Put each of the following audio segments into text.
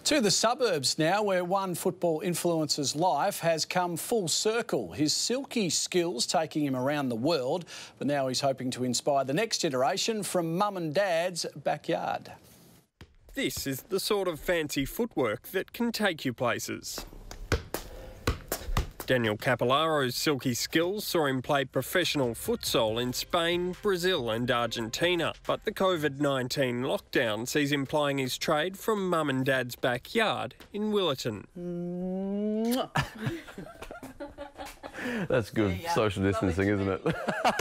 To the suburbs now, where one football influencer's life has come full circle. His silky skills taking him around the world, but now he's hoping to inspire the next generation from mum and dad's backyard. This is the sort of fancy footwork that can take you places. Daniel Capellaro's silky skills saw him play professional futsal in Spain, Brazil and Argentina. But the COVID-19 lockdown sees him plying his trade from mum and dad's backyard in Willetton. That's good social distancing, isn't it?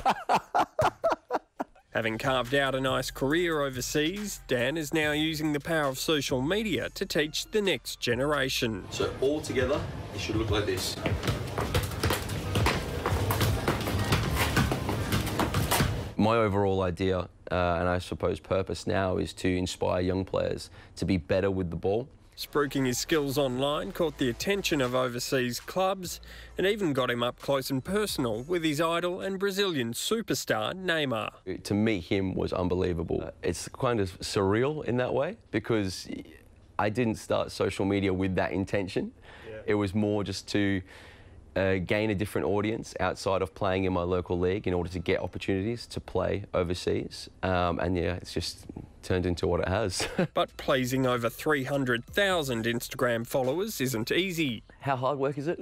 Having carved out a nice career overseas, Dan is now using the power of social media to teach the next generation. So all together, it should look like this. My overall idea, and I suppose purpose now, is to inspire young players to be better with the ball. Spruiking his skills online caught the attention of overseas clubs and even got him up close and personal with his idol and Brazilian superstar Neymar. To meet him was unbelievable. It's kind of surreal in that way because I didn't start social media with that intention. It was more just to gain a different audience outside of playing in my local league in order to get opportunities to play overseas. And yeah, it's just turned into what it has. But pleasing over 300,000 Instagram followers isn't easy. How hard work is it?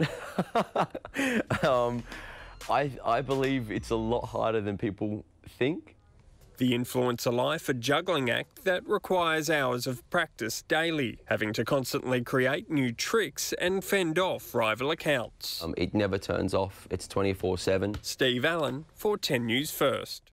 I believe it's a lot harder than people think. The influencer life, a juggling act that requires hours of practice daily, having to constantly create new tricks and fend off rival accounts. It never turns off. It's 24/7. Steve Allen for 10 News First.